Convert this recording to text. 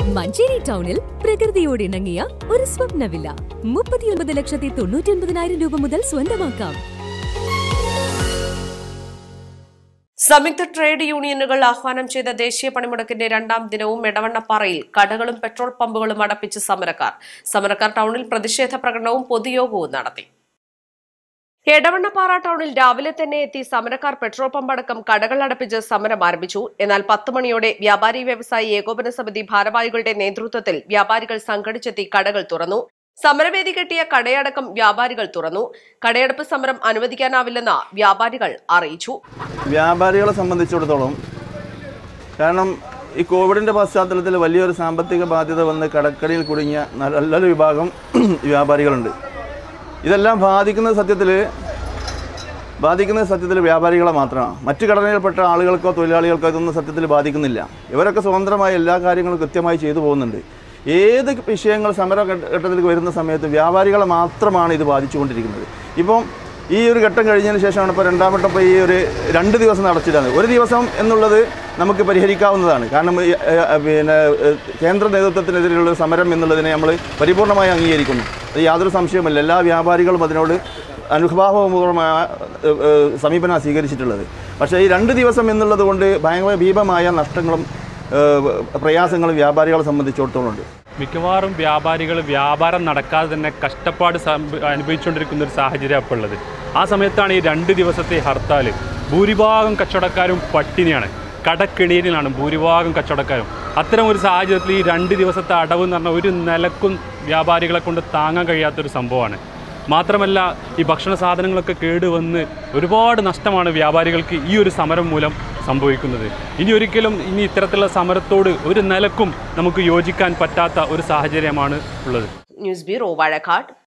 മഞ്ചേരി ടൗണിൽ പ്രകൃതിയോട് ഇണങ്ങിയ ഒരു സ്വപ്ന വില്ല 39,99,000 രൂപ മുതൽ സ്വന്തമാക്കാം. സംയുക്ത ട്രേഡ് യൂണിയനുകൾ ആഹ്വാനം ചെയ്ത ദേശീയ പണിമുടക്കിന്റെ രണ്ടാം ദിനവും എടവണ്ണപ്പാറയിൽ കടകളും പെട്രോൾ പമ്പുകളും അടപ്പിച്ച് സമരക്കാർ ടൗണിൽ പ്രതിഷേധ പ്രകടനവും പൊതുയോഗവും നടത്തി. എടവണ്ണപ്പാറ ടൗണിൽ രാവിലെ തന്നെ എത്തി സമരക്കാർ പെട്രോൾ പമ്പ് അടക്കം കടകൾ അടപ്പിച്ച് സമരം ആരംഭിച്ചു. എന്നാൽ 10 മണിയോടെ വ്യാപാരി വ്യവസായി ഏകോപന സമിതി ഭാരവാഹികളുടെ നേതൃത്വത്തിൽ വ്യാപാരികൾ സംഘടിച്ചെത്തി കടകൾ തുറന്നു. സമരവേദി കെട്ടിയ കടയടക്കം വ്യാപാരികൾ തുറന്നു. കടയടപ്പ് സമരം അനുവദിക്കാനാവില്ലെന്ന് വ്യാപാരികൾ അറിയിച്ചു. വ്യാപാരികളെ സംബന്ധിച്ചിടത്തോളം കാരണം ഈ കോവിഡിന്റെ പശ്ചാത്തലത്തിൽ വലിയൊരു സാമ്പത്തിക ബാധ്യത വന്ന് കടക്കടിയിൽ കുടുങ്ങിയ നല്ലൊരു വിഭാഗം വ്യാപാരികളുണ്ട്. ഇതെല്ലാം ബാധിക്കുന്നത് സത്യത്തിൽ വ്യാപാരികളെ മാത്രമാണ്. മറ്റു ഘടനയിൽപ്പെട്ട ആളുകൾക്കോ തൊഴിലാളികൾക്കോ ഇതൊന്നും സത്യത്തിൽ ബാധിക്കുന്നില്ല. ഇവരൊക്കെ സ്വതന്ത്രമായി എല്ലാ കാര്യങ്ങളും കൃത്യമായി ചെയ്തു പോകുന്നുണ്ട്. ഏത് വിഷയങ്ങൾ സമരഘട്ടത്തിലേക്ക് വരുന്ന സമയത്ത് വ്യാപാരികളെ മാത്രമാണ് ഇത് ബാധിച്ചുകൊണ്ടിരിക്കുന്നത്. ഇപ്പം ഈ ഒരു ഘട്ടം കഴിഞ്ഞതിന് ശേഷമാണ് ഇപ്പോൾ രണ്ടാമത്തെ ഇപ്പോൾ ഈ ഒരു 2 ദിവസം അടച്ചിട്ടാണ്. ഒരു ദിവസം എന്നുള്ളത് നമുക്ക് പരിഹരിക്കാവുന്നതാണ്. കാരണം കേന്ദ്ര നേതൃത്വത്തിനെതിരെയുള്ള സമരം എന്നുള്ളതിനെ നമ്മൾ പരിപൂർണമായി അംഗീകരിക്കുന്നു. അത് യാതൊരു സംശയവുമില്ല. എല്ലാ വ്യാപാരികളും അതിനോട് അനുഭാവപൂർവമായ സമീപനം സ്വീകരിച്ചിട്ടുള്ളത്. പക്ഷേ ഈ 2 ദിവസം എന്നുള്ളത് കൊണ്ട് ഭയങ്കര ഭീമമായ നഷ്ടങ്ങളും പ്രയാസങ്ങളും വ്യാപാരികളെ സംബന്ധിച്ചിടത്തോളം ഉണ്ട്. മിക്കവാറും വ്യാപാരികൾ വ്യാപാരം നടക്കാതെ തന്നെ കഷ്ടപ്പാട് അനുഭവിച്ചുകൊണ്ടിരിക്കുന്ന ഒരു സാഹചര്യം അപ്പോൾ ഉള്ളത്. ആ സമയത്താണ് ഈ 2 ദിവസത്തെ ഹർത്താൽ. ഭൂരിഭാഗം കച്ചവടക്കാരും പട്ടിണിയാണ്, കടക്കിണിയിലാണ് ഭൂരിഭാഗം കച്ചവടക്കാരും. അത്തരം ഒരു സാഹചര്യത്തിൽ ഈ 2 ദിവസത്തെ അടവ് എന്ന് പറഞ്ഞാൽ ഒരു നിലക്കും വ്യാപാരികളെ കൊണ്ട് താങ്ങാൻ കഴിയാത്തൊരു സംഭവമാണ്. മാത്രമല്ല ഈ ഭക്ഷണ സാധനങ്ങളൊക്കെ കേടുവന്ന് ഒരുപാട് നഷ്ടമാണ് വ്യാപാരികൾക്ക് ഈ ഒരു സമരം മൂലം സംഭവിക്കുന്നത്. ഇനി ഇത്തരത്തിലുള്ള സമരത്തോട് ഒരു നിലക്കും നമുക്ക് യോജിക്കാൻ പറ്റാത്ത ഒരു സാഹചര്യമാണ് ഉള്ളത്. News bureau Vazhakkad.